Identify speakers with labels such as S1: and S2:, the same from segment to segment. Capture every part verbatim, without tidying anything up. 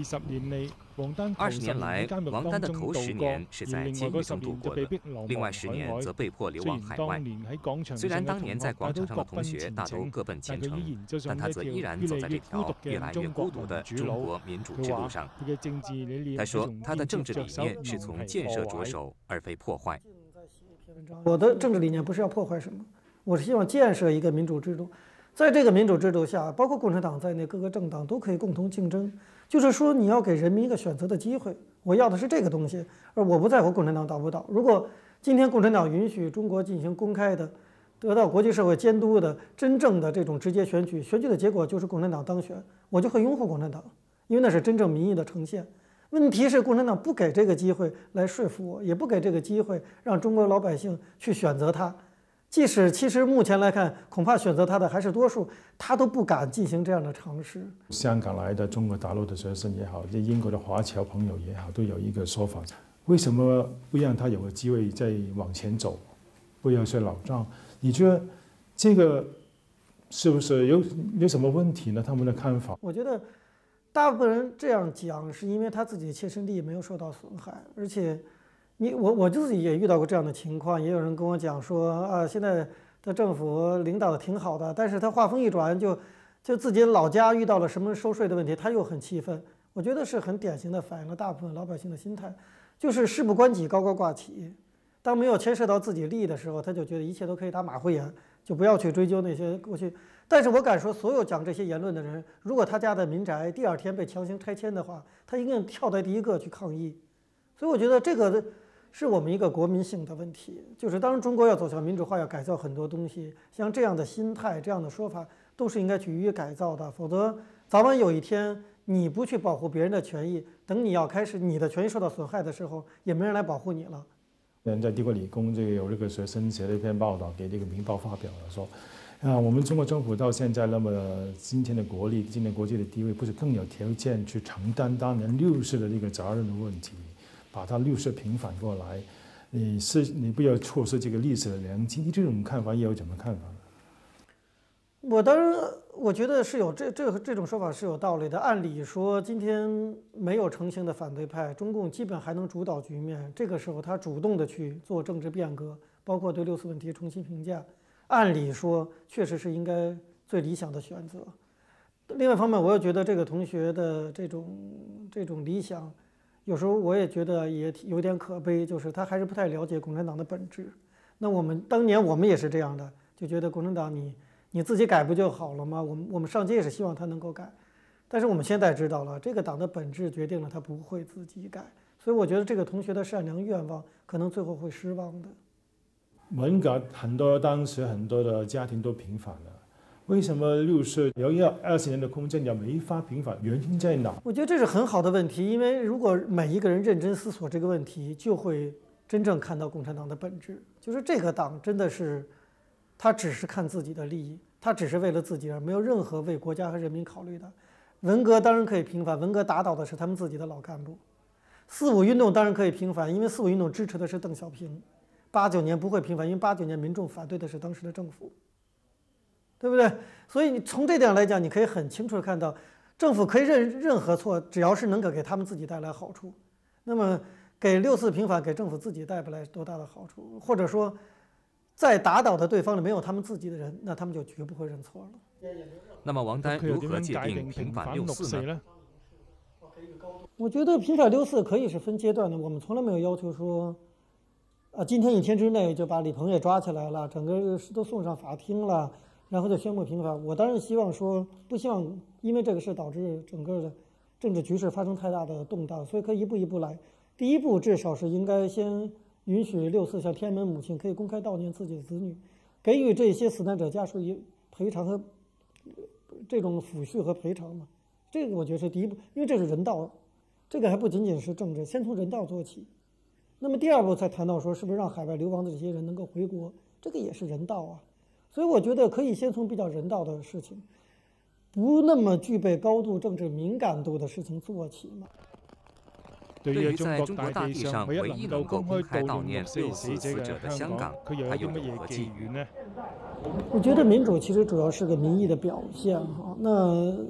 S1: 二十年来，王丹的头十年是在监狱中度过的，另外十年则被迫流亡海外。虽然当年在广场上的同学大都各奔前程，但他则依然走在这条越来越孤独的中国民主之路上。他说，他的政治理念是从建设着手，而非破坏。
S2: 我的政治理念不是要破坏什么，我是希望建设一个民主制度。在这个民主制度下，包括共产党在内，各个政党都可以共同竞争。就是说，你要给人民一个选择的机会。我要的是这个东西，而我不在乎共产党倒不倒。如果今天共产党允许中国进行公开的、得到国际社会监督的真正的这种直接选举，选举的结果就是共产党当选，我就会拥护共产党，因为那是真正民意的呈现。问题是，共产党不给这个机会来说服我，也不给这个机会让中国老百姓去选择他。即使其实目前来看，恐怕选择他的还是多数，他都不敢进行这样的尝试。
S3: 香港来的中国大陆的学生也好，这英国的华侨朋友也好，都有一个说法：为什么不让他有个机会再往前走，不要睡老账？你觉得这个是不是有有什么问题呢？他们的看法？
S2: 我觉得大部分人这样讲，是因为他自己的切身利益没有受到损害，而且。你我我自己也遇到过这样的情况，也有人跟我讲说啊，现在的政府领导的挺好的，但是他话锋一转就就自己老家遇到了什么收税的问题，他又很气愤。我觉得是很典型的反映了大部分老百姓的心态，就是事不关己高高挂起，当没有牵涉到自己利益的时候，他就觉得一切都可以打马虎眼，就不要去追究那些过去。但是我敢说，所有讲这些言论的人，如果他家的民宅第二天被强行拆迁的话，他一定跳在第一个去抗议。所以我觉得这个是我们一个国民性的问题，就是当中国要走向民主化，要改造很多东西，像这样的心态、这样的说法，都是应该去予以改造的。否则，早晚有一天，你不去保护别人的权益，等你要开始你的权益受到损害的时候，也没人来保护你了。
S3: 在帝国理工这个有这个学生写了一篇报道，给这个《明报》发表了，说啊，我们中国政府到现在那么今天的国力、今天国际的地位，不是更有条件去承担当年六四的这个责任的问题？把它六四平反过来，你是你不要错失这个历史的良机。你这种看法又有怎么看法呢？
S2: 我当然，我觉得是有这这这种说法是有道理的。按理说，今天没有成型的反对派，中共基本还能主导局面。这个时候，他主动的去做政治变革，包括对六四问题重新评价，按理说确实是应该最理想的选择。另外一方面，我又觉得这个同学的这种这种理想。有时候我也觉得也有点可悲，就是他还是不太了解共产党的本质。那我们当年我们也是这样的，就觉得共产党你你自己改不就好了吗？我们我们上街也是希望他能够改，但是我们现在知道了，这个党的本质决定了他不会自己改，所以我觉得这个同学的善良愿望可能最后会失望的。
S3: 文革很多当时很多的家庭都平反了。为什么六四有要二十年的空间也没法平反？原因在哪？
S2: 我觉得这是很好的问题，因为如果每一个人认真思索这个问题，就会真正看到共产党的本质。就是这个党真的是，他只是看自己的利益，他只是为了自己，而没有任何为国家和人民考虑的。文革当然可以平反，文革打倒的是他们自己的老干部。四五运动当然可以平反，因为四五运动支持的是邓小平。八九年不会平反，因为八九年民众反对的是当时的政府。对不对？所以你从这点来讲，你可以很清楚的看到，政府可以认任何错，只要是能够给他们自己带来好处。那么给六四平反给政府自己带不来多大的好处，或者说，在打倒的对方里没有他们自己的人，那他们就绝不会认错了。
S1: 那么王丹如何界定平反六四呢？
S2: 我觉得平反六四可以是分阶段的，我们从来没有要求说，啊，今天一天之内就把李鹏也抓起来了，整个都送上法庭了。然后就宣布平反。我当然希望说，不希望因为这个事导致整个的政治局势发生太大的动荡，所以可以一步一步来。第一步至少是应该先允许六四像天安门母亲可以公开悼念自己的子女，给予这些死难者家属以赔偿和这种抚恤和赔偿嘛。这个我觉得是第一步，因为这是人道，这个还不仅仅是政治，先从人道做起。那么第二步才谈到说，是不是让海外流亡的这些人能够回国，这个也是人道啊。所以我觉得可以先从比较人道的事情，不那么具备高度政治敏感度的事情做起嘛。
S1: 对于在中国大地上唯一能够公开悼念六四死者的香港，他又有何寄语呢？
S2: 我觉得民主其实主要是个民意的表现哈。那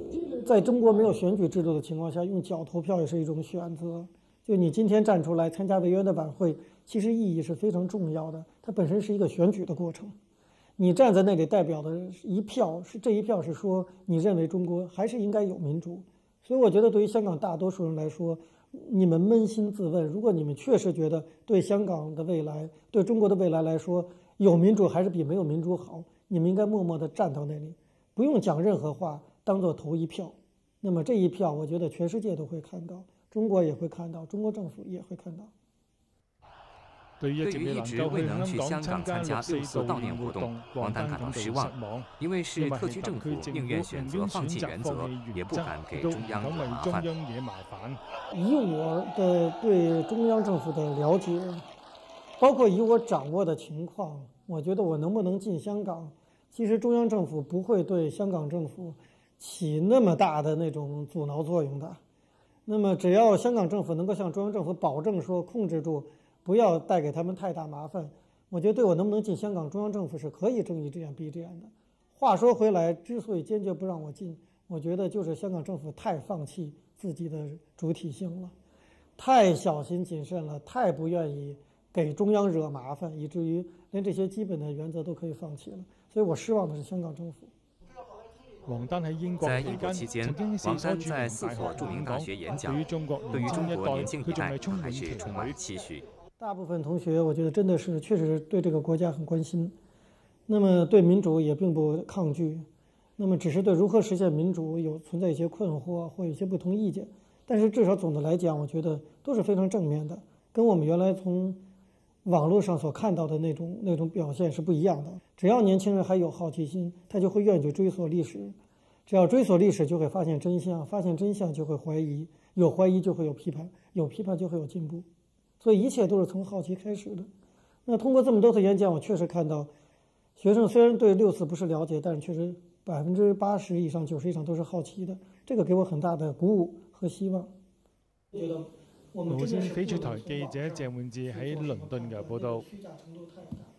S2: 在中国没有选举制度的情况下，用脚投票也是一种选择。就你今天站出来参加维园的晚会，其实意义是非常重要的，它本身是一个选举的过程。你站在那里代表的一票，是这一票是说你认为中国还是应该有民主。所以我觉得对于香港大多数人来说，你们扪心自问，如果你们确实觉得对香港的未来，对中国的未来来说，有民主还是比没有民主好，你们应该默默地站到那里，不用讲任何话，当做投一票。那么这一票，我觉得全世界都会看到，中国也会看到，中国政府也会看到。
S1: 对于一直未能去香港参加六四悼念活动，王丹感到失望，因为是特区政府宁愿选择放弃原则，也不敢给中央惹麻烦。
S2: 以我的对中央政府的了解，包括以我掌握的情况，我觉得我能不能进香港，其实中央政府不会对香港政府起那么大的那种阻挠作用的。那么只要香港政府能够向中央政府保证说控制住，不要带给他们太大麻烦，我觉得对我能不能进香港，中央政府是可以睁一只眼闭一只眼的。话说回来，之所以坚决不让我进，我觉得就是香港政府太放弃自己的主体性了，太小心谨慎了，太不愿意给中央惹麻烦，以至于连这些基本的原则都可以放弃了。所以我失望的是香港政府。
S3: 王丹在英國
S1: 期間，王丹在四所著名大學演講，對於中國年輕一代還是充滿期許。
S2: 大部分同學，我覺得真的是確實對這個國家很關心，那麼對民主也並不抗拒，那麼只是對如何實現民主有存在一些困惑或一些不同意見，但是至少總的來講，我覺得都是非常正面的，跟我們原來從網絡上所看到的那種那種表現是不一樣的。只要年輕人還有好奇心，他就會願意去追索歷史，只要追索歷史就會發現真相，發現真相就會懷疑，有懷疑就會有批判，有批判就會有進步。所以一切都是從好奇開始的。那通過這麼多次演講，我確實看到學生雖然對六四不是了解，但是確實百分之八十以上、九十以上都是好奇的，這個給我很大的鼓舞和希望。覺得我們
S3: 無線翡翠台記者鄭煥智喺倫敦嘅報道。